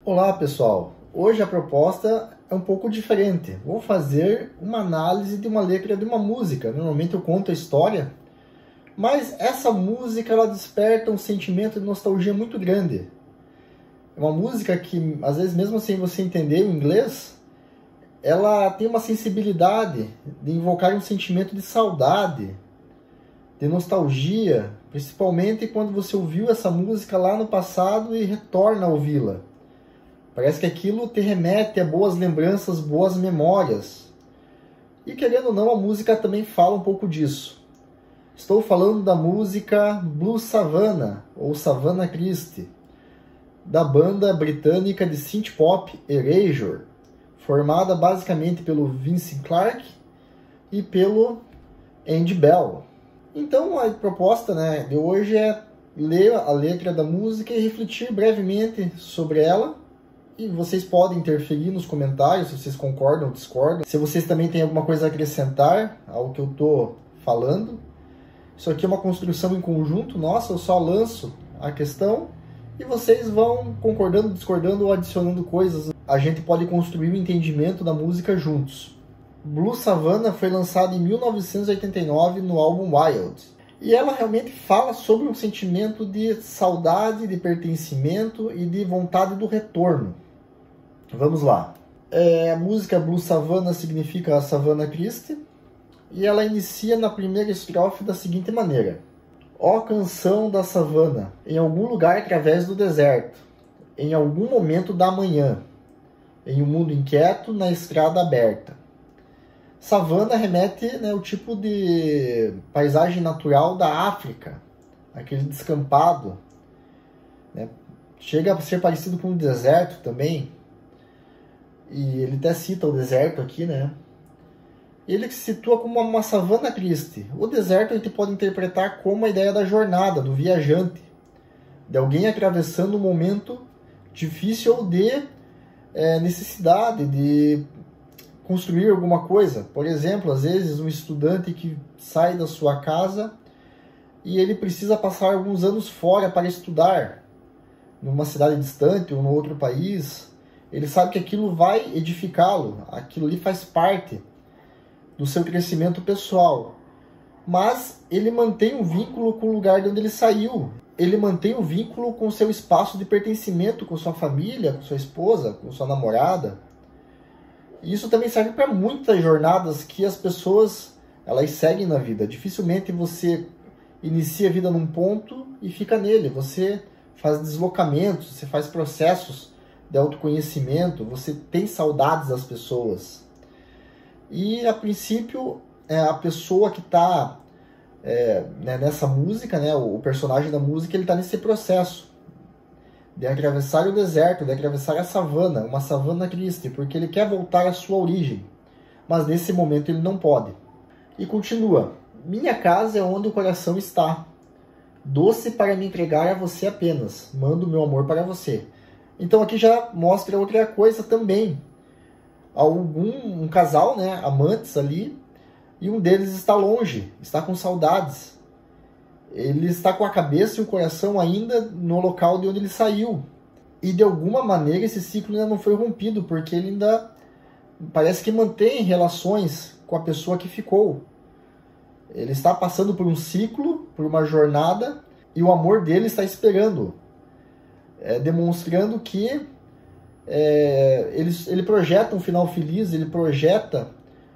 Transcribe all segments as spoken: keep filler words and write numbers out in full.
Olá pessoal, hoje a proposta é um pouco diferente. Vou fazer uma análise de uma letra de uma música. Normalmente eu conto a história, mas essa música ela desperta um sentimento de nostalgia muito grande. É uma música que, às vezes, mesmo sem você entender o inglês, ela tem uma sensibilidade de invocar um sentimento de saudade, de nostalgia, principalmente quando você ouviu essa música lá no passado e retorna a ouvi-la. Parece que aquilo te remete a boas lembranças, boas memórias. E querendo ou não, a música também fala um pouco disso. Estou falando da música Blue Savannah, ou Savannah Christie, da banda britânica de synth pop Erasure, formada basicamente pelo Vince Clarke e pelo Andy Bell. Então a proposta, né, de hoje é ler a letra da música e refletir brevemente sobre ela. E vocês podem interferir nos comentários se vocês concordam ou discordam. Se vocês também têm alguma coisa a acrescentar ao que eu estou falando. Isso aqui é uma construção em conjunto nossa, eu só lanço a questão e vocês vão concordando, discordando ou adicionando coisas. A gente pode construir o entendimento da música juntos. Blue Savannah foi lançada em mil novecentos e oitenta e nove no álbum Wild. E ela realmente fala sobre um sentimento de saudade, de pertencimento e de vontade do retorno. Vamos lá. É, a música Blue Savannah significa a Savannah Christie. E ela inicia na primeira estrofe da seguinte maneira. Ó canção da savana, em algum lugar através do deserto, em algum momento da manhã, em um mundo inquieto, na estrada aberta. Savana remete, né, ao tipo de paisagem natural da África, aquele descampado. Né? Chega a ser parecido com o deserto também. E ele até cita o deserto aqui, né? Ele se situa como uma Savannah Christie. O deserto a gente pode interpretar como a ideia da jornada, do viajante, de alguém atravessando um momento difícil ou de é, necessidade de construir alguma coisa. Por exemplo, às vezes um estudante que sai da sua casa e ele precisa passar alguns anos fora para estudar, numa cidade distante ou no outro país. Ele sabe que aquilo vai edificá-lo, aquilo ali faz parte do seu crescimento pessoal. Mas ele mantém um vínculo com o lugar de onde ele saiu. Ele mantém o um vínculo com o seu espaço de pertencimento, com sua família, com sua esposa, com sua namorada. E isso também serve para muitas jornadas que as pessoas elas seguem na vida. Dificilmente você inicia a vida num ponto e fica nele. Você faz deslocamentos, você faz processos de autoconhecimento, você tem saudades das pessoas. E, a princípio, é a pessoa que está é, né, nessa música, né, o personagem da música, ele está nesse processo de atravessar o deserto, de atravessar a savana, uma Savannah Christie, porque ele quer voltar à sua origem, mas nesse momento ele não pode. E continua, minha casa é onde o coração está, doce para me entregar a você apenas, mando meu amor para você. Então aqui já mostra outra coisa também. Algum um casal, né, amantes ali, e um deles está longe, está com saudades. Ele está com a cabeça e o coração ainda no local de onde ele saiu. E de alguma maneira esse ciclo ainda não foi rompido, porque ele ainda parece que mantém relações com a pessoa que ficou. Ele está passando por um ciclo, por uma jornada, e o amor dele está esperando. É, demonstrando que é, ele, ele projeta um final feliz, ele projeta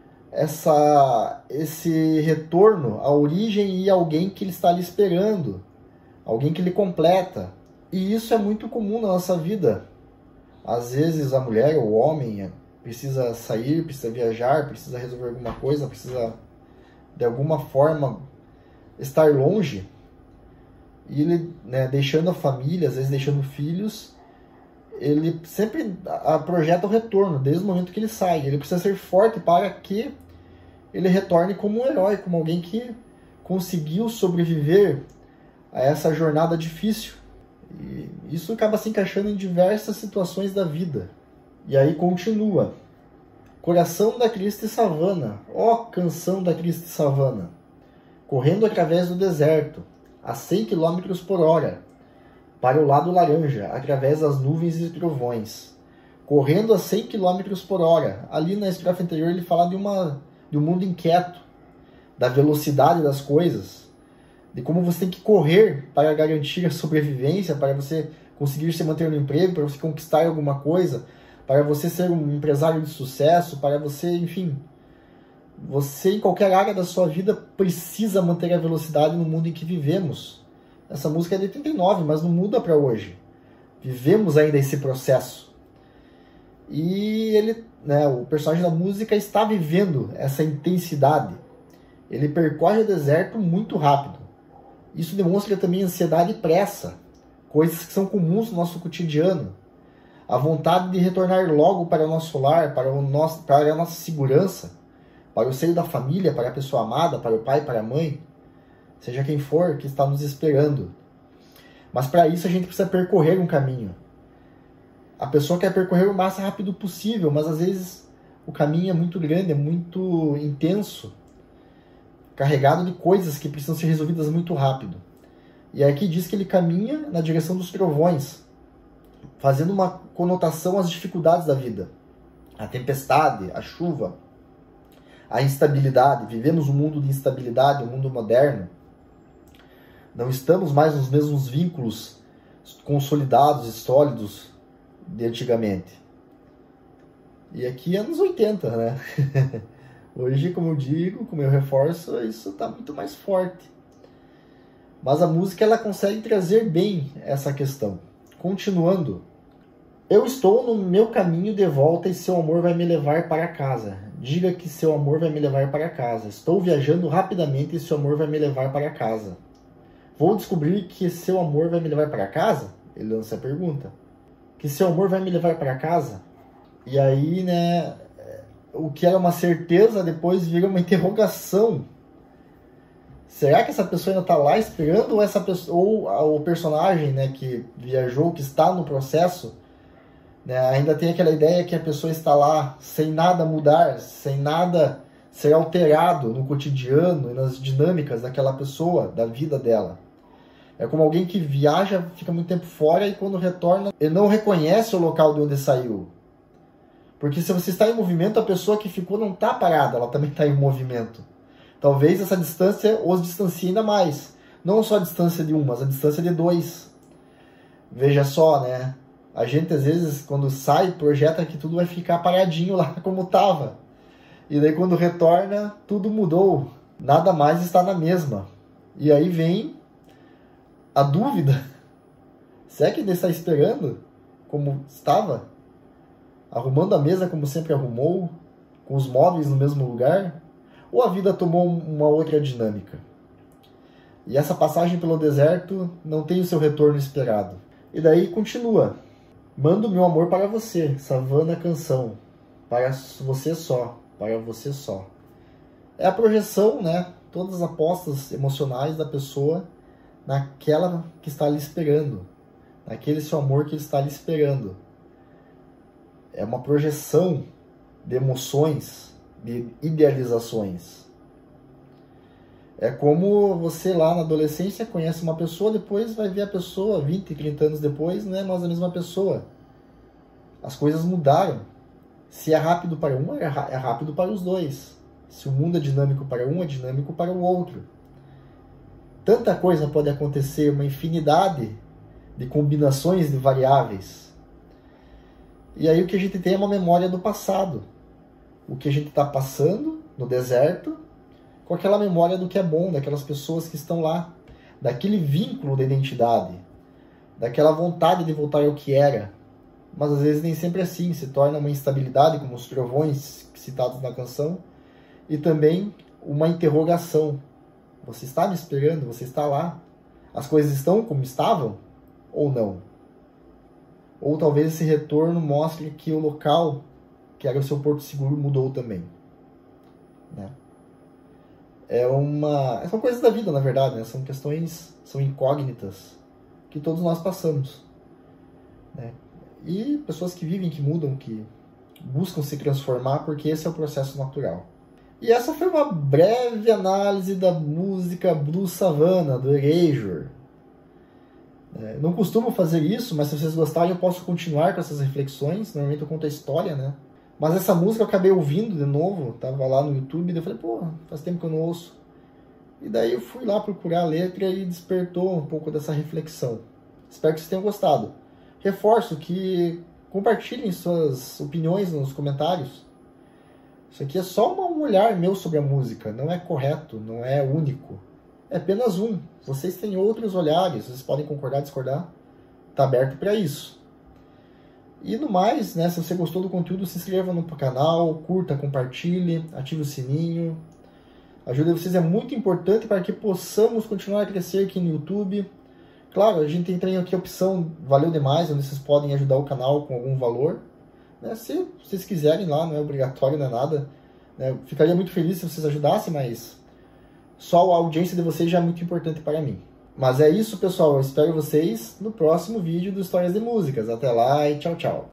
essa, esse retorno à origem e alguém que ele está ali esperando, alguém que ele completa. E isso é muito comum na nossa vida. Às vezes a mulher ou o homem precisa sair, precisa viajar, precisa resolver alguma coisa, precisa de alguma forma estar longe. E ele, né, deixando a família, às vezes deixando filhos, ele sempre projeta o retorno, desde o momento que ele sai. Ele precisa ser forte para que ele retorne como um herói, como alguém que conseguiu sobreviver a essa jornada difícil. E isso acaba se encaixando em diversas situações da vida. E aí continua. Coração da Christie Savannah, ó canção da Christie Savannah, correndo através do deserto, a cem quilômetros por hora, para o lado laranja, através das nuvens e trovões, correndo a cem quilômetros por hora. Ali na estrofe anterior ele fala de, uma, de um mundo inquieto, da velocidade das coisas, de como você tem que correr para garantir a sobrevivência, para você conseguir se manter no emprego, para você conquistar alguma coisa, para você ser um empresário de sucesso, para você, enfim, você em qualquer área da sua vida precisa manter a velocidade no mundo em que vivemos. Essa música é de oitenta e nove, mas não muda para hoje. Vivemos ainda esse processo. E ele, né, o personagem da música está vivendo essa intensidade. Ele percorre o deserto muito rápido. Isso demonstra também ansiedade e pressa, coisas que são comuns no nosso cotidiano. A vontade de retornar logo para o nosso lar, para, o nosso, para a nossa segurança, para o seio da família, para a pessoa amada, para o pai, para a mãe, seja quem for que está nos esperando. Mas para isso a gente precisa percorrer um caminho. A pessoa quer percorrer o mais rápido possível, mas às vezes o caminho é muito grande, é muito intenso, carregado de coisas que precisam ser resolvidas muito rápido. E aqui diz que ele caminha na direção dos trovões, fazendo uma conotação às dificuldades da vida. A tempestade, a chuva, a instabilidade. Vivemos um mundo de instabilidade, um mundo moderno. Não estamos mais nos mesmos vínculos consolidados e sólidos de antigamente. E aqui é anos oitenta, né? Hoje, como eu digo, como eu reforço, isso está muito mais forte. Mas a música ela consegue trazer bem essa questão. Continuando. Eu estou no meu caminho de volta e seu amor vai me levar para casa. Diga que seu amor vai me levar para casa. Estou viajando rapidamente e seu amor vai me levar para casa. Vou descobrir que seu amor vai me levar para casa? Ele lança a pergunta. Que seu amor vai me levar para casa? E aí, né, o que era uma certeza depois vira uma interrogação. Será que essa pessoa ainda está lá esperando ou essa pessoa, ou o personagem, né, que viajou, que está no processo, né, ainda tem aquela ideia que a pessoa está lá sem nada mudar, sem nada ser alterado no cotidiano e nas dinâmicas daquela pessoa, da vida dela. É como alguém que viaja, fica muito tempo fora e quando retorna, ele não reconhece o local de onde saiu. Porque se você está em movimento, a pessoa que ficou não está parada, ela também está em movimento. Talvez essa distância os distancie ainda mais. Não só a distância de um, mas a distância de dois. Veja só, né? A gente, às vezes, quando sai, projeta que tudo vai ficar paradinho lá como estava. E daí, quando retorna, tudo mudou. Nada mais está na mesma. E aí vem a dúvida. Será que ele está esperando como estava? Arrumando a mesa como sempre arrumou? Com os móveis no mesmo lugar? Ou a vida tomou uma outra dinâmica? E essa passagem pelo deserto não tem o seu retorno esperado. E daí continua. Mando meu amor para você, Savana Canção. Para você só, para você só. É a projeção, né? Todas as apostas emocionais da pessoa naquela que está ali esperando. Naquele seu amor que ele está ali esperando. É uma projeção de emoções, de idealizações. É como você lá na adolescência conhece uma pessoa, depois vai ver a pessoa vinte, trinta anos depois, não é mais a mesma pessoa. As coisas mudaram. Se é rápido para um, é rápido para os dois. Se o mundo é dinâmico para um, é dinâmico para o outro. Tanta coisa pode acontecer, uma infinidade de combinações de variáveis. E aí o que a gente tem é uma memória do passado. O que a gente está passando no deserto, com aquela memória do que é bom, daquelas pessoas que estão lá, daquele vínculo da identidade, daquela vontade de voltar ao que era. Mas às vezes nem sempre é assim, se torna uma instabilidade, como os trovões citados na canção, e também uma interrogação. Você está me esperando? Você está lá? As coisas estão como estavam? Ou não? Ou talvez esse retorno mostre que o local, que era o seu porto seguro, mudou também. Né? É uma... São coisas da vida, na verdade, né? São questões, são incógnitas que todos nós passamos. Né? E pessoas que vivem, que mudam, que buscam se transformar, porque esse é o processo natural. E essa foi uma breve análise da música Blue Savannah, do Erasure. É, não costumo fazer isso, mas se vocês gostarem eu posso continuar com essas reflexões. Normalmente eu conto a história, né? Mas essa música eu acabei ouvindo de novo, tava lá no YouTube, e eu falei, pô, faz tempo que eu não ouço. E daí eu fui lá procurar a letra e despertou um pouco dessa reflexão. Espero que vocês tenham gostado. Reforço que compartilhem suas opiniões nos comentários. Isso aqui é só um olhar meu sobre a música, não é correto, não é único. É apenas um. Vocês têm outros olhares, vocês podem concordar, discordar. Está aberto para isso. E no mais, né, se você gostou do conteúdo, se inscreva no canal, curta, compartilhe, ative o sininho. A ajuda de vocês é muito importante para que possamos continuar a crescer aqui no YouTube. Claro, a gente tem aqui a opção Valeu Demais, onde vocês podem ajudar o canal com algum valor. Né, se vocês quiserem lá, não é obrigatório, não é nada. Né, ficaria muito feliz se vocês ajudassem, mas só a audiência de vocês já é muito importante para mim. Mas é isso, pessoal. Eu espero vocês no próximo vídeo do Histórias de Músicas. Até lá e tchau, tchau.